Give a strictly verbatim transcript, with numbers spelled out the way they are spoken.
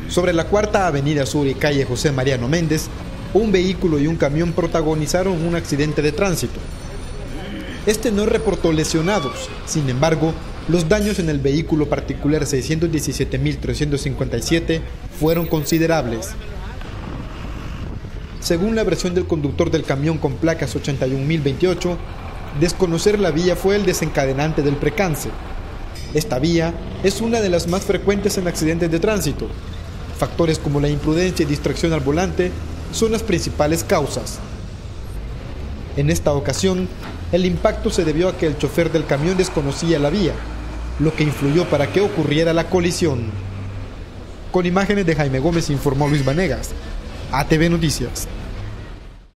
Sobre la Cuarta Avenida Sur y calle José Mariano Méndez, un vehículo y un camión protagonizaron un accidente de tránsito. Este no reportó lesionados, sin embargo, los daños en el vehículo particular seiscientos diecisiete mil trescientos cincuenta y siete fueron considerables. Según la versión del conductor del camión con placas ochenta y un mil veintiocho, desconocer la vía fue el desencadenante del percance. Esta vía es una de las más frecuentes en accidentes de tránsito. Factores como la imprudencia y distracción al volante son las principales causas. En esta ocasión, el impacto se debió a que el chofer del camión desconocía la vía, lo que influyó para que ocurriera la colisión. Con imágenes de Jaime Gómez informó Luis Vanegas, A T V Noticias.